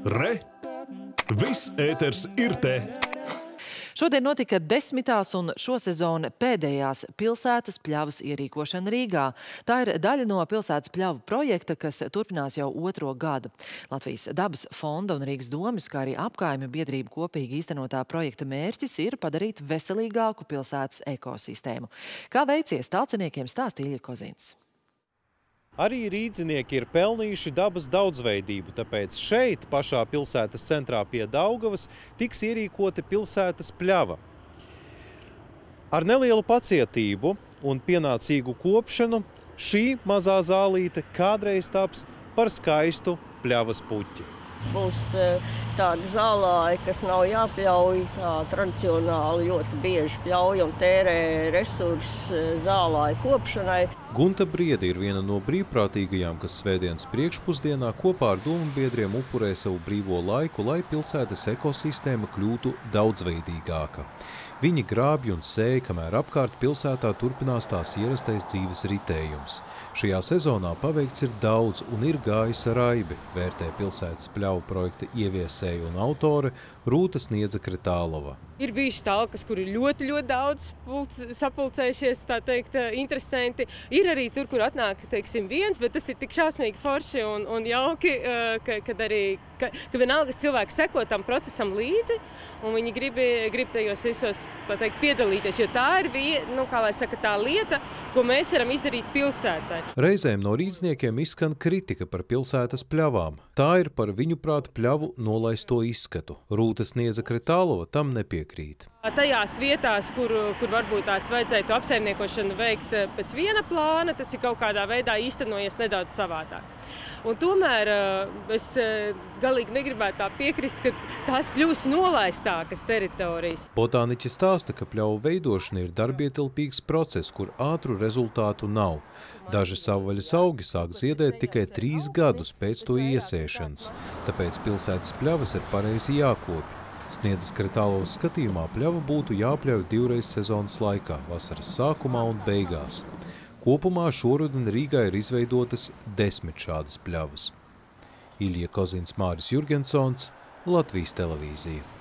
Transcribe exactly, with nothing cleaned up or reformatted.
Re! Viss ēters ir te! Šodien notika desmitās un šosezon pēdējās pilsētas pļavas ierīkošana Rīgā. Tā ir daļa no pilsētas pļavu projekta, kas turpinās jau otro gadu. Latvijas dabas fonda un Rīgas domes, kā arī apkaimju biedrību kopīgi īstenotā projekta mērķis ir padarīt veselīgāku pilsētas ekosistēmu. Kā veicies, tālciniekiem stāsta Ilja Kozins. Arī rīdzinieki ir pelnījuši dabas daudzveidību, tāpēc šeit, pašā pilsētas centrā pie Daugavas, tiks ierīkota pilsētas pļava. Ar nelielu pacietību un pienācīgu kopšanu šī mazā zālīte kādreiz taps par skaistu pļavas puķi. Būs tādi zālāji, kas nav jāpļauj, kā tradicionāli ļoti bieži pļauj un tērē resursus zālāju kopšanai. Gunta Briede ir viena no brīvprātīgajām, kas svētdienas priekšpusdienā kopā ar domu-biedriem upurē savu brīvo laiku, lai pilsētas ekosistēma kļūtu daudzveidīgāka. Viņi grābj un sēj, kamēr apkārt pilsētā turpinās tās ierastais dzīves ritējums. Šajā sezonā paveikts ir daudz un ir gājis ar raibi, vērtē pilsētas pļavu projekta ieviesēja un autore Rūta Sniedza Kretālova. Ir bijuši talkas, kur ir ļoti, ļoti daudz pulc, sapulcējušies, tā teikt, interesanti. Ir arī tur, kur atnāk, teiksim, viens, bet tas ir tik šausmīgi forši un, un jauki, ka, kad arī, ka, ka vienalga cilvēki seko tam procesam līdzi, un viņi grib, grib tajos visos, tā teikt, piedalīties, jo tā ir, nu, kā lai saka, tā lieta, ko mēs varam izdarīt pilsētai. Reizēm no rīdzniekiem izskan kritika par pilsētas pļavām. Tā ir par viņu prāt pļavu nolaisto izskatu. Rūta Sniedza Kretālova tam nepiekrīt. Tajās vietās, kur, kur varbūt tās vajadzētu apsaimniekošanu veikt pēc viena plāna, tas ir kaut kādā veidā īstenojies nedaudz savādāk. Un tomēr es galīgi negribētu tā piekrist, ka tās kļūs nolaistākas teritorijas. Botāniķi stāsta, ka pļauju veidošana ir darbietilpīgs process, kur ātru rezultātu nav. Daži savvaļas augi sāk ziedēt tikai trīs gadus pēc to iesēšanas, tāpēc pilsētas pļavas ir pareizi jākopj. Sniedzas Kretālovas skatījumā pļava būtu jāpļauj divreiz sezonas laikā, vasaras sākumā un beigās. Kopumā šoruden Rīgā ir izveidotas desmit šādas pļavas. Ilja Kozins, Māris Jurgensons, Latvijas televīzija.